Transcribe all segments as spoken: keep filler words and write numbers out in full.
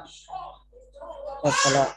Assalam.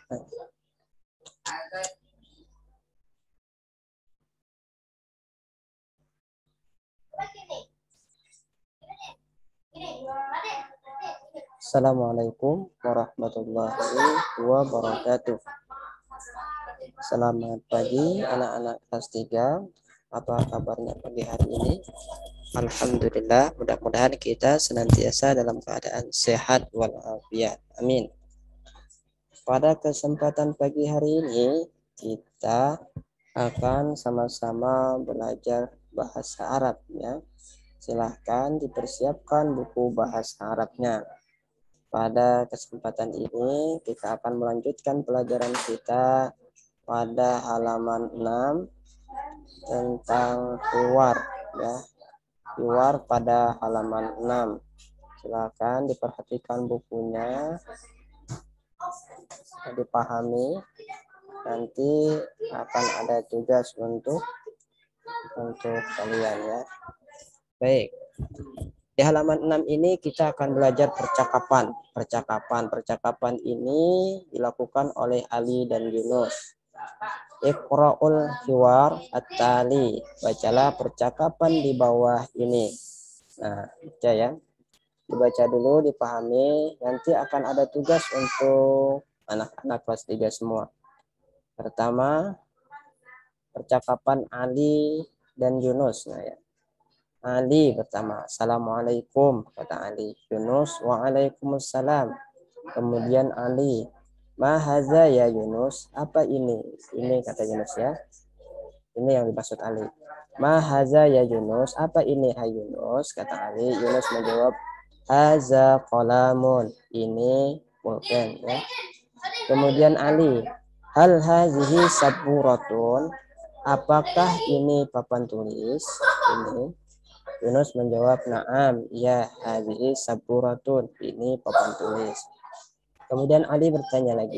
Assalamualaikum warahmatullahi wabarakatuh. Selamat pagi anak-anak kelas tiga. Apa kabarnya pagi hari ini? Alhamdulillah, mudah-mudahan kita senantiasa dalam keadaan sehat walafiat. Amin. Pada kesempatan pagi hari ini kita akan sama-sama belajar bahasa Arab ya. Silahkan dipersiapkan buku bahasa Arabnya. Pada kesempatan ini kita akan melanjutkan pelajaran kita pada halaman enam tentang keluar ya. Keluar pada halaman enam. Silakan diperhatikan bukunya, dipahami. Nanti akan ada tugas untuk untuk kalian ya. Baik. Di halaman enam ini kita akan belajar percakapan. Percakapan, percakapan ini dilakukan oleh Ali dan Yunus. Iqra'ul hiwar at-tali. Bacalah percakapan di bawah ini. Nah, baca ya. Dibaca dulu, dipahami. Nanti akan ada tugas untuk anak-anak kelas tiga semua. Pertama, percakapan Ali dan Yunus. Nah, ya. Ali pertama, Assalamualaikum, kata Ali. Yunus, Waalaikumsalam. Kemudian Ali, Ma haza ya Yunus, apa ini? Ini kata Yunus ya. Ini yang dimaksud Ali. Ma haza ya Yunus, apa ini hai Yunus? Kata Ali. Yunus menjawab, haza qalamun, ini pulpen ya. Kemudian Ali, hal hazihi saburatun, apakah ini papan tulis? Ini. Yunus menjawab, na'am, ya hazihi saburatun, ini papan tulis. Kemudian Ali bertanya lagi,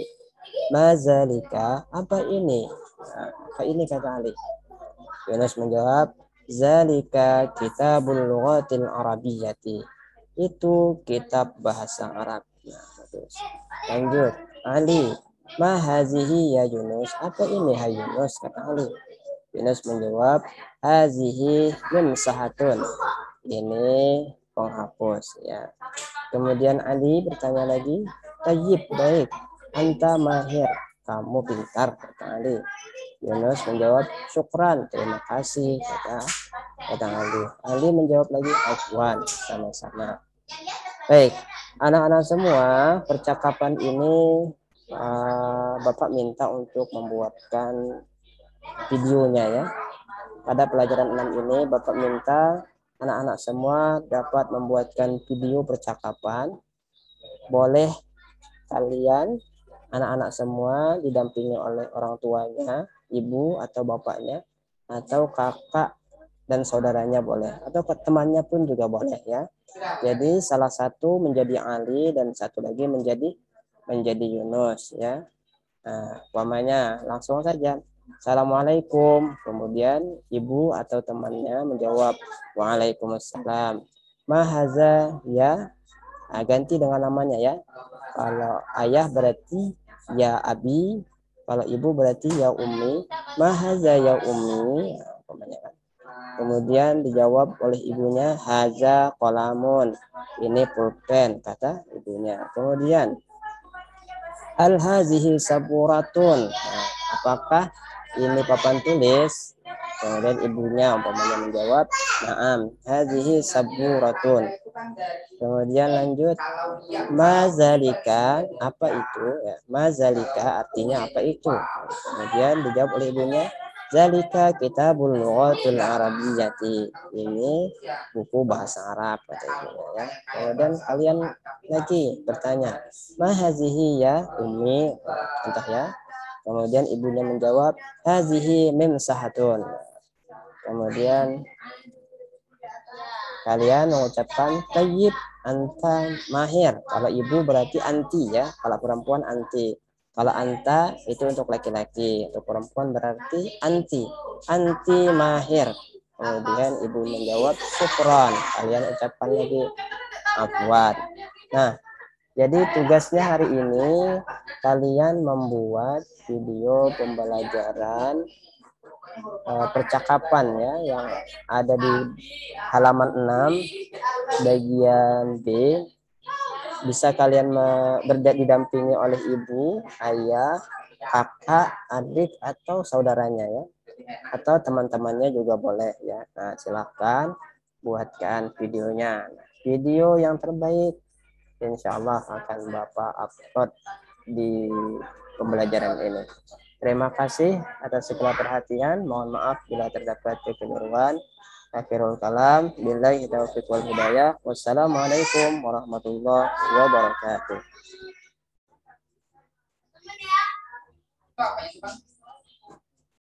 mazalika, apa ini? Nah, apa ini kata Ali? Yunus menjawab, zalika kitabul lughatil arabiyyati, itu kitab bahasa Arab. Nah, terus lanjut, Ali, ma hazihi ya Yunus, apa ini hai Yunus? Kata Ali. Yunus menjawab, hazihi mimsahatun, ini penghapus ya. Kemudian Ali bertanya lagi, tayyib, baik, anta mahir, kamu pintar, kata Ali. Yunus menjawab, syukran, terima kasih, kata kata Ali. Ali menjawab lagi, afwan, sama-sama. Baik, anak-anak semua, percakapan ini uh, Bapak minta untuk membuatkan videonya ya. Pada pelajaran enam ini Bapak minta anak-anak semua dapat membuatkan video percakapan. Boleh kalian anak-anak semua didampingi oleh orang tuanya, ibu atau bapaknya, atau kakak dan saudaranya boleh, atau temannya pun juga boleh ya. Jadi salah satu menjadi Ali dan satu lagi menjadi menjadi Yunus ya. Nah, umpamanya langsung saja, Assalamualaikum, kemudian ibu atau temannya menjawab, Waalaikumsalam. Mahaza ya, nah, ganti dengan namanya ya. Kalau ayah berarti ya abi, kalau ibu berarti ya umi. Mahaza ya umi, nah, kemudian dijawab oleh ibunya, haza qalamun, ini pulpen, kata ibunya. Kemudian al hazihi saburatun, nah, apakah ini papan tulis? Kemudian ibunya umpamanya menjawab, na'am, hazihi saburatun. Kemudian lanjut, mazalika, apa itu? Ya, mazalika artinya apa itu? Kemudian dijawab oleh ibunya, zalika kitabul lughatil arabiyyati, ini buku bahasa Arab, kata ibunya ya. Kemudian kalian lagi bertanya, ma hazihi ya ummi, entah ya. Kemudian ibunya menjawab, hazihi mimsahatun. Kemudian kalian mengucapkan tayyib anta mahir. Kalau ibu berarti anti ya, kalau perempuan anti. Kalau anta itu untuk laki-laki, untuk perempuan berarti anti. Anti mahir. Kemudian ibu menjawab syukron. Kalian ucapkan lagi afwan. Nah, Jadi tugasnya hari ini kalian membuat video pembelajaran uh, percakapan ya yang ada di halaman enam bagian B. Bisa kalian berda didampingi oleh ibu, ayah, kakak, adik atau saudaranya ya. Atau teman-temannya juga boleh ya. Nah, silahkan buatkan videonya. Video yang terbaik insya Allah akan Bapak upload di pembelajaran ini. Terima kasih atas segala perhatian. Mohon maaf bila terdapat kekeliruan. Akhirul kalam. Billahi taufiq wal hidayah. Wassalamualaikum warahmatullahi wabarakatuh.